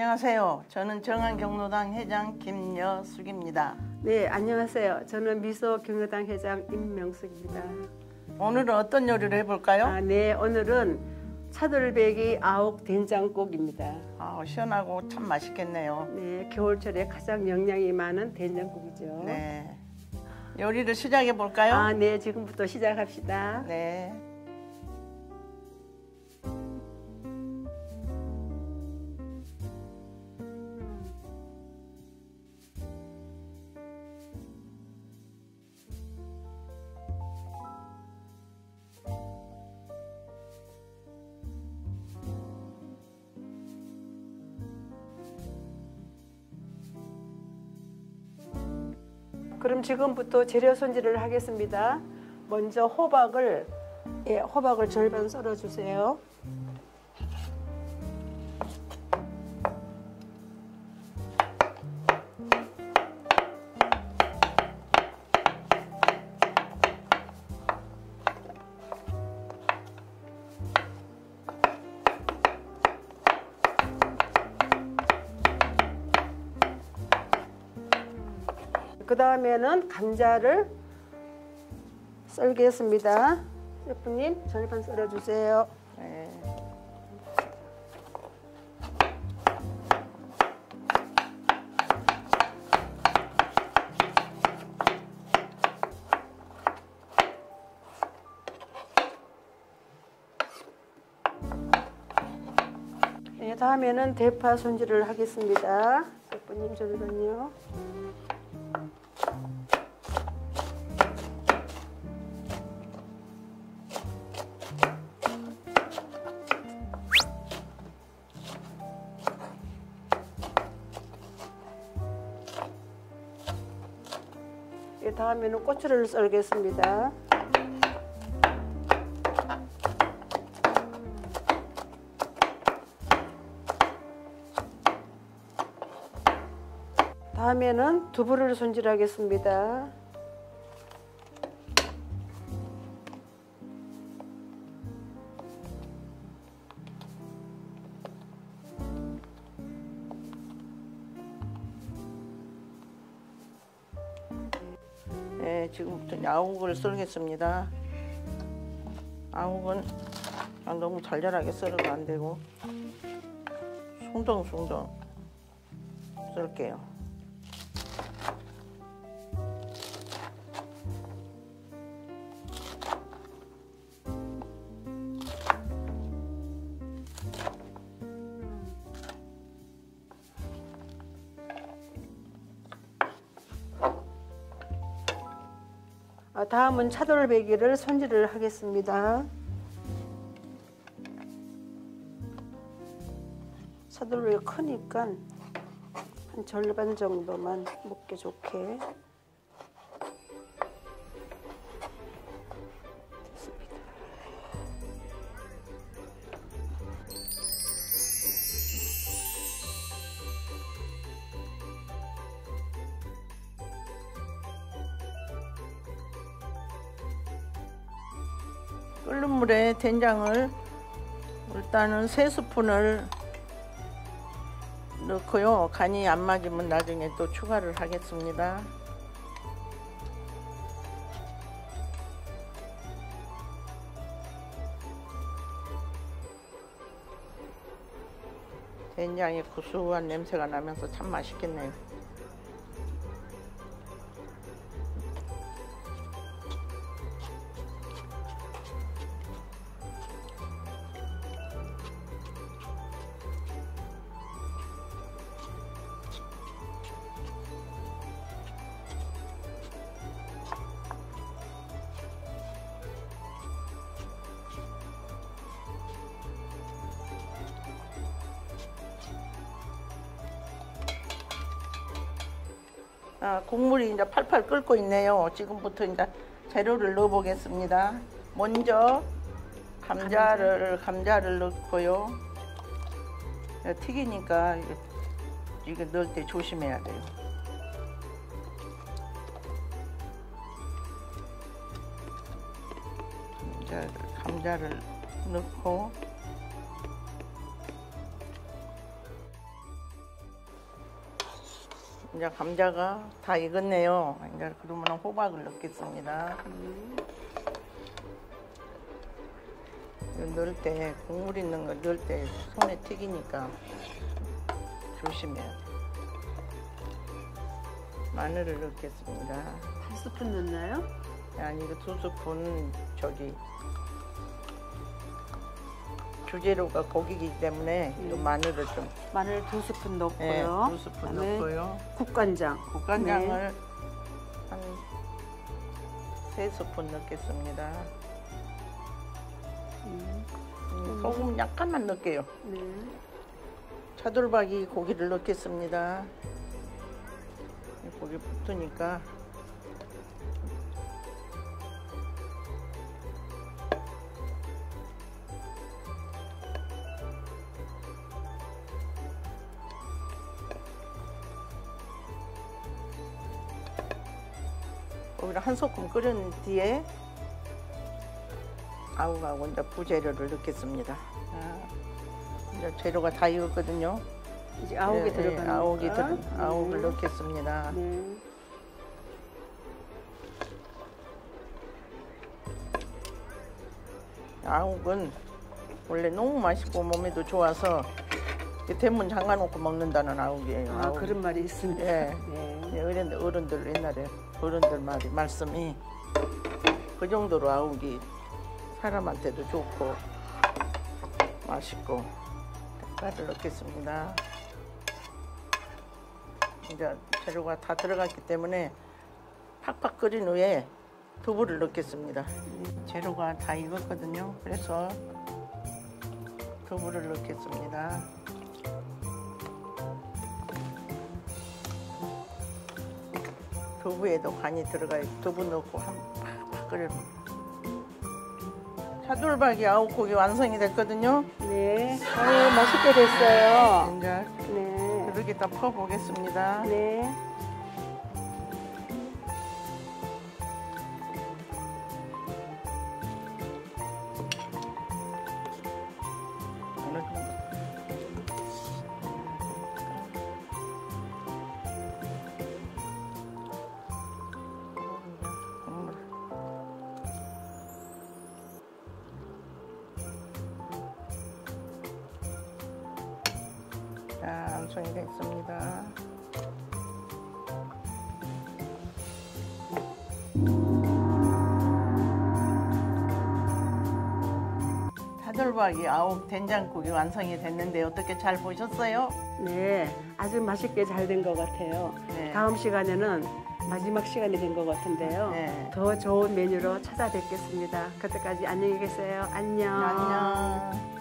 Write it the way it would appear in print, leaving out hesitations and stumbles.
안녕하세요. 저는 정한경로당 회장 김여숙입니다. 네, 안녕하세요. 저는 미소경로당 회장 임명숙입니다. 오늘은 어떤 요리를 해볼까요? 네, 오늘은 차돌박이 아욱 된장국입니다. 시원하고 참 맛있겠네요. 네, 겨울철에 가장 영양이 많은 된장국이죠. 네, 요리를 시작해 볼까요? 네, 지금부터 시작합시다. 네. 그럼 지금부터 재료 손질을 하겠습니다. 먼저 호박을 절반 썰어주세요. 그 다음에는 감자를 썰겠습니다. 셰프님 절반 썰어주세요. 네. 네, 다음에는 대파 손질을 하겠습니다. 셰프님 절반요. 다음에는 고추를 썰겠습니다. 다음에는 두부를 손질하겠습니다. 네, 지금부터 아욱을 썰겠습니다. 아욱은 너무 잘잘하게 썰으면 안 되고 숭덩숭덩 썰게요. 다음은 차돌박이를 손질을 하겠습니다. 차돌박이가 크니까 한 절반 정도만 먹기 좋게. 됐습니다. 끓는 물에 된장을 일단은 3스푼을 넣고요. 간이 안 맞으면 나중에 또 추가를 하겠습니다. 된장의 구수한 냄새가 나면서 참 맛있겠네요. 국물이 이제 팔팔 끓고 있네요. 지금부터 이제 재료를 넣어 보겠습니다. 먼저 감자를 넣고요. 튀기니까 이게 넣을 때 조심해야 돼요. 감자를 넣고 이제 감자가 다 익었네요. 이제 그러면 호박을 넣겠습니다. 이거 넣을 때 국물 있는 거 넣을 때 손에 튀기니까 조심해요. 마늘을 넣겠습니다. 한 스푼 넣나요? 아니 이거 2스푼 저기 주재료가 고기이기 때문에 이 마늘을 좀 마늘 2스푼 넣고요. 네, 2스푼 그다음에 넣고요. 국간장. 국간장을 네. 한 3스푼 넣겠습니다. 소금 약간만 넣을게요. 네. 차돌박이 고기를 넣겠습니다. 고기 붙으니까 고기를 한 소끔 끓인 뒤에 아욱하고 이제 부재료를 넣겠습니다. 이제 재료가 다 익었거든요. 이제 아욱이 들어가는 아욱을 넣겠습니다. 네. 아욱은 원래 너무 맛있고 몸에도 좋아서 대문 잠가놓고 먹는다는 아욱이에요. 아, 아욱. 그런 말이 있습니다. 예. 네. 어른들 옛날에 어른들 말씀이 그 정도로 아욱이 사람한테도 좋고 맛있고. 대파를 넣겠습니다. 이제 재료가 다 들어갔기 때문에 팍팍 끓인 후에 두부를 넣겠습니다. 재료가 다 익었거든요. 그래서 두부를 넣겠습니다. 두부에도 간이 들어가요. 두부 넣고 팍팍 끓여줍니다. 차돌박이 아욱고기 완성이 됐거든요. 네. 아유, 맛있게 됐어요. 이제 네. 그릇에다 퍼보겠습니다. 네. 어느 정도. 국물. 자, 완성이 됐습니다. 차돌박이 아욱 된장국이 완성이 됐는데 어떻게 잘 보셨어요? 네. 아주 맛있게 잘 된 것 같아요. 네. 다음 시간에는 마지막 시간이 된 것 같은데요. 네. 더 좋은 메뉴로 찾아뵙겠습니다. 그때까지 안녕히 계세요. 안녕. 안녕.